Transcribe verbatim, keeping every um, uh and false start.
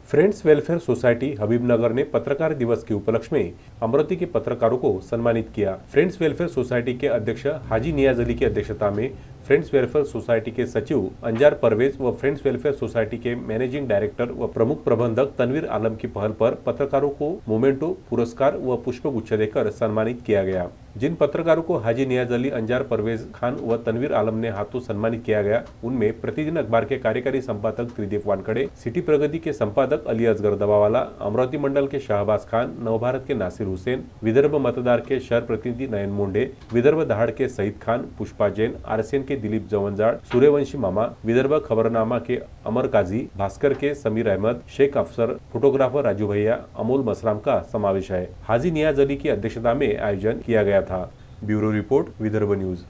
Friends welfare society Habibnagar ने पत्रकार दिवस के उपलक्ष्य में अमरावती के पत्रकारों को सम्मानित किया। फ्रेंड्स वेलफेयर सोसाइटी के अध्यक्ष हाजी नियाज अली की अध्यक्षता में फ्रेंड्स वेलफेयर सोसाइटी के सचिव अंजार परवेज व फ्रेंड्स वेलफेयर सोसाइटी के मैनेजिंग डायरेक्टर व प्रमुख प्रबंधक तनवीर आलम की पहल पर पत्रकारों को मोमेंटो, पुरस्कार व पुष्पगुच्छ देकर सम्मानित किया गया। जिन पत्रकारों को हाजी नियाज अली, अंजार परवेज खान व तनवीर आलम ने हाथों सम्मानित किया गया, उनमें प्रतिदिन अखबार के कार्यकारी संपादक त्रिदीप वानखड़े, सिटी प्रगति के संपादक अली असगर दवावाला, अमरावती मंडल के शाहबाज खान, नवभारत के नासिर हुसैन, विदर्भ मतदार के शहर प्रतिनिधि नयन मुंडे, विदर्भ दहाड़ के सईद खान, पुष्पा जैन, आरसीएन के दिलीप जवंजाड़, सूर्यवंशी मामा, विदर्भ खबरनामा के अमर काजी, भास्कर के समीर अहमद, शेख अफसर, फोटोग्राफर राजू भैया, अमोल मसराम का समावेश है। हाजी नियाज अली की अध्यक्षता में आयोजन किया गया था। Bureau report, Vidarbha news.